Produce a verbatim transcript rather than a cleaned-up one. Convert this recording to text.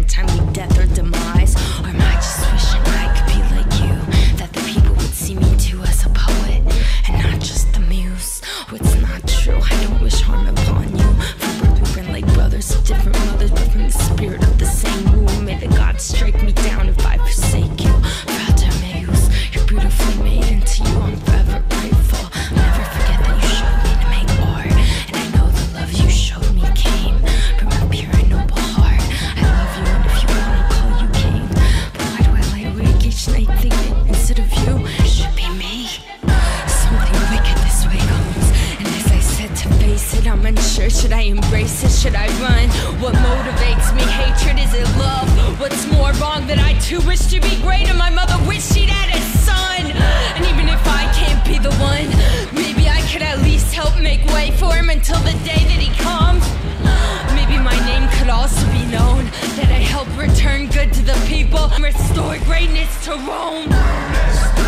untimely death or demise? Or am I just wishing I could be like you, that the people would see me too as a poet and not just the muse? Oh, it's not true, I don't wish harm upon you. From birth we've been like brothers of different mothers, but from the spirit of the same womb. May the gods strike me down if I forsake you. Fratermeus, you're beautifully made, and to you I'm forever grateful. I'll never forget that you showed me to make art, and I know the love you showed me came from a pure and noble heart. I love you, and if you want, I'll call you king. But why do I lie awake each night thinking, instead of you, it should be me? Something wicked this way comes, and as I said to face it, I'm unsure. Should I embrace it? Should I run? What motivates me? Hatred? Is it love? What's more wrong that I too wish to be great, and my mother wished she'd had a son? And even if I can't be the one, maybe I could at least help make way for him until the day that he comes. Maybe my name could also be known, that I help return good to the people and restore greatness to Rome.